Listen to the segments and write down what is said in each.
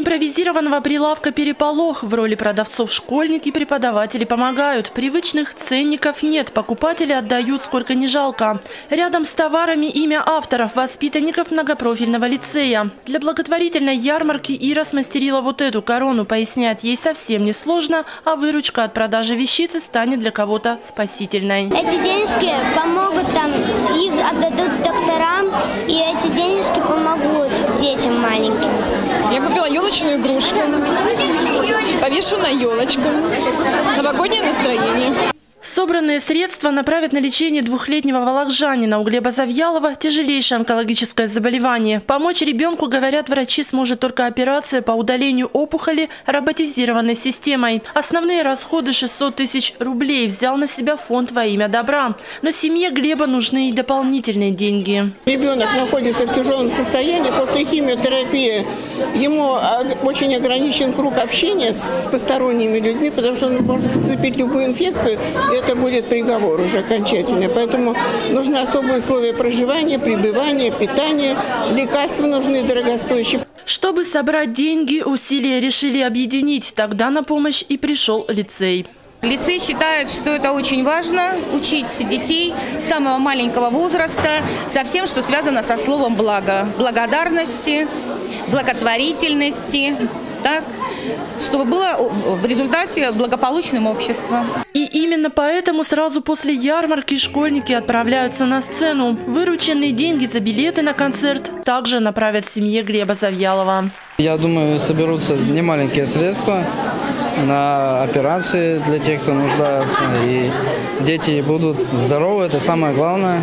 импровизированного прилавка переполох. В роли продавцов школьники и преподаватели помогают. Привычных ценников нет, покупатели отдают сколько не жалко. Рядом с товарами имя авторов, воспитанников многопрофильного лицея. Для благотворительной ярмарки Ира смастерила вот эту корону. Поясняет, ей совсем не сложно, а выручка от продажи вещицы станет для кого-то спасительной. Эти денежки помогут, их отдадут докторам, и эти денежки помогут детям маленьким. Я купила елочную игрушку, повешу на елочку. Новогоднее настроение. Собранные средства направят на лечение двухлетнего волокжанина у Глеба Завьялова тяжелейшее онкологическое заболевание. Помочь ребенку, говорят врачи, сможет только операция по удалению опухоли роботизированной системой. Основные расходы 600 тысяч рублей взял на себя фонд «Во имя добра». Но семье Глеба нужны и дополнительные деньги. Ребенок находится в тяжелом состоянии после химиотерапии. Ему очень ограничен круг общения с посторонними людьми, потому что он может подцепить любую инфекцию. Это будет приговор уже окончательный. Поэтому нужны особые условия проживания, пребывания, питания. Лекарства нужны дорогостоящие. Чтобы собрать деньги, усилия решили объединить. Тогда на помощь и пришел лицей. Лицей считает, что это очень важно – учить детей с самого маленького возраста со всем, что связано со словом «благо». Благодарности, благотворительности, так, чтобы было в результате благополучным обществом. И именно поэтому сразу после ярмарки школьники отправляются на сцену. Вырученные деньги за билеты на концерт также направят семье Глеба Завьялова. Я думаю, соберутся немаленькие средства на операции для тех, кто нуждается. И дети будут здоровы, это самое главное.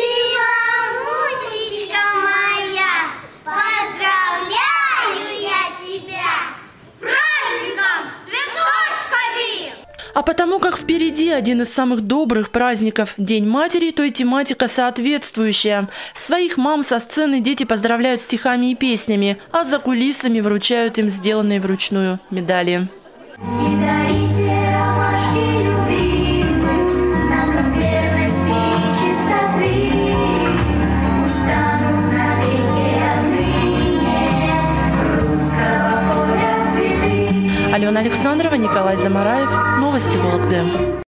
А потому как впереди один из самых добрых праздников – День матери, то и тематика соответствующая. Своих мам со сцены дети поздравляют стихами и песнями, а за кулисами вручают им сделанные вручную медали. Алена Александрова, Николай Замараев. Новости Вологды.